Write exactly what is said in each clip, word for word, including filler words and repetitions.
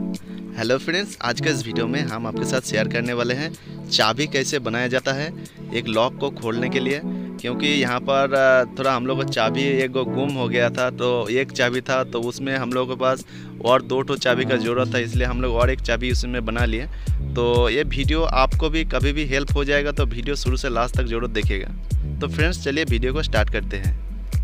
Hello friends, आज के इस वीडियो में हम आपके साथ शेयर करने वाले हैं चाबी कैसे बनाया जाता है एक लॉक को खोलने के लिए। क्योंकि यहाँ पर अ, थोड़ा हम लोग को चाबी एक गो गुम हो गया था, तो एक चाबी था तो उसमें हम लोगों के पास और दो ठो चाबी का ज़रूरत था, इसलिए हम लोग और एक चाबी उसमें बना लिए। तो ये वीडियो आपको भी कभी भी हेल्प हो जाएगा, तो वीडियो शुरू से लास्ट तक जरूर देखिएगा। तो फ्रेंड्स चलिए वीडियो को स्टार्ट करते हैं।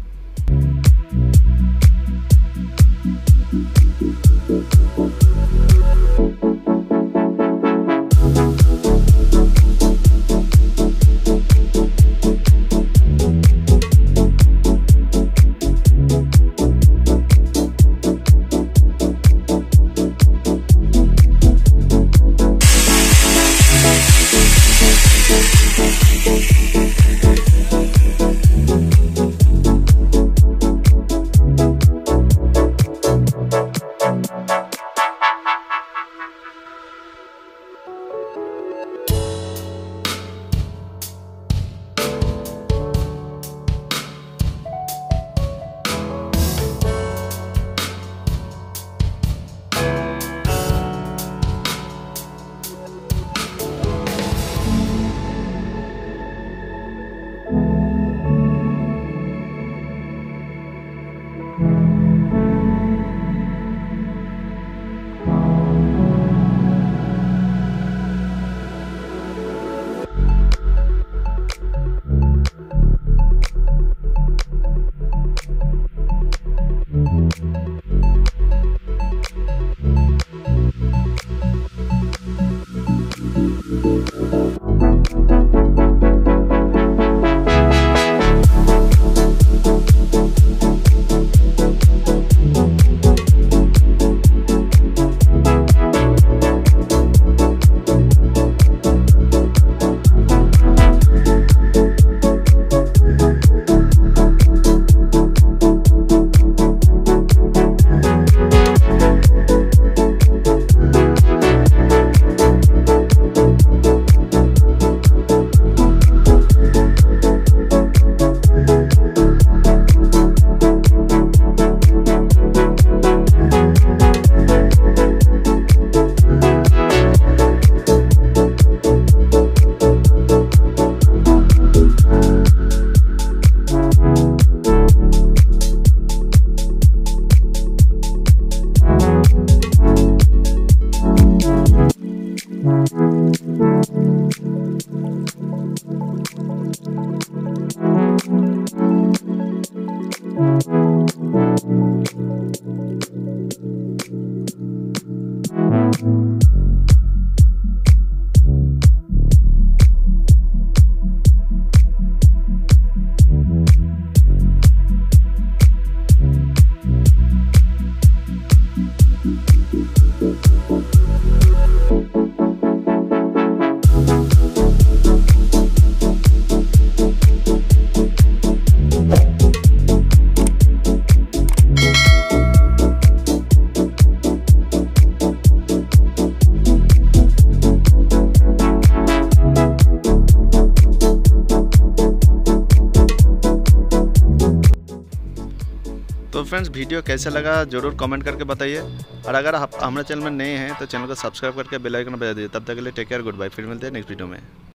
तो फ्रेंड्स वीडियो कैसा लगा ज़रूर कमेंट करके बताइए, और अगर आप हमारे चैनल में नए हैं तो चैनल को सब्सक्राइब करके बेल आइकन बजा दीजिए। तब तक के लिए टेक केयर, गुड बाय, फिर मिलते हैं नेक्स्ट वीडियो में।